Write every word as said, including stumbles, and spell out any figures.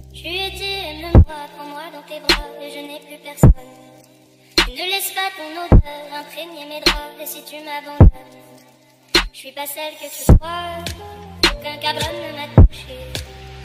Je lui ai dit, aime-moi, prends-moi dans tes bras, et je n'ai plus personne. Tu ne laisses pas ton odeur imprégner mes draps, et si tu m'abandonnes, je suis pas celle que tu crois, aucun cabron ne m'a touché.